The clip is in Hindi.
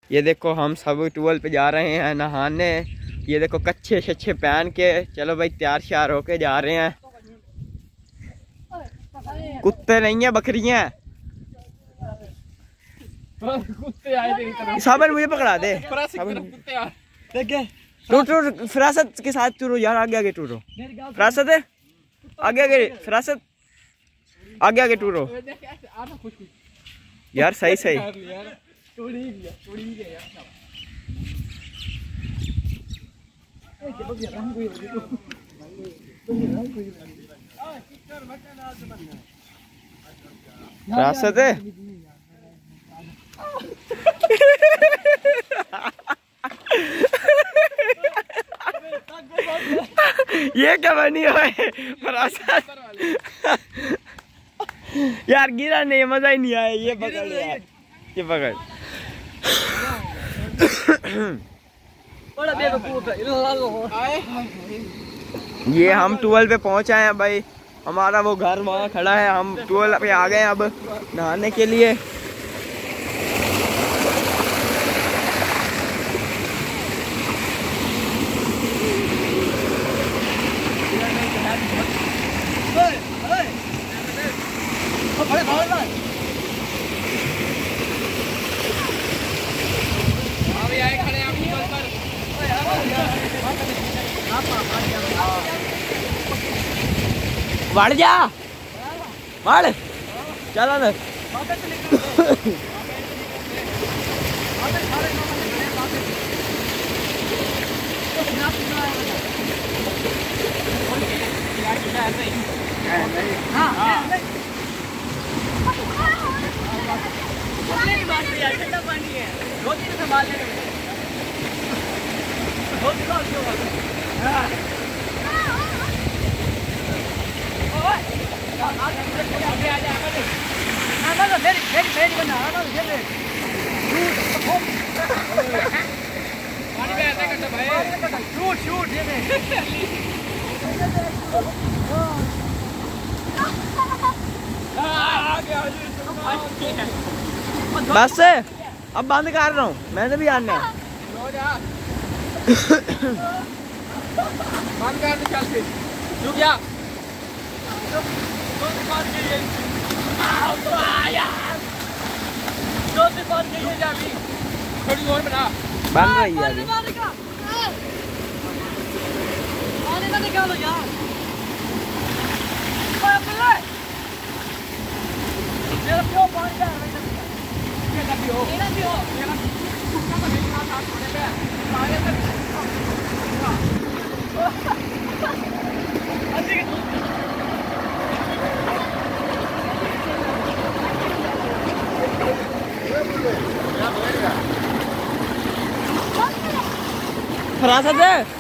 ये देखो हम सब ट्यूबवेल पे जा रहे हैं नहाने। ये देखो कच्छे शच्छे पहन के, चलो भाई तैयार श्यार होके जा रहे हैं। कुत्ते नहीं है, बकरियां हैं। कुत्ते आए साबर मुझे पकड़ा दे। टूटो फिरासत के साथ टूरो यार, आगे आगे टूरो। फिरासत है आगे आगे, फिरासत आगे आगे टूरो यार, सही सही। फिरासत है ये क्या बनी है यार, गिरा नहीं, मजा ही नहीं आया। ये पकड़ यार, ये पकड़। ये हम ट्यूबवेल पे पहुंच आए हैं भाई। हमारा वो घर वहाँ खड़ा है, हम ट्यूबवेल पे आ गए अब नहाने के लिए। बढ़ जा बढ़, चलो ना। बस अब बंद कर रहा हूँ, मैंने भी आना है। बंद कर दे, चल फिर रुक जा। थोड़ी और बना, बन रही है अभी। फरासत है।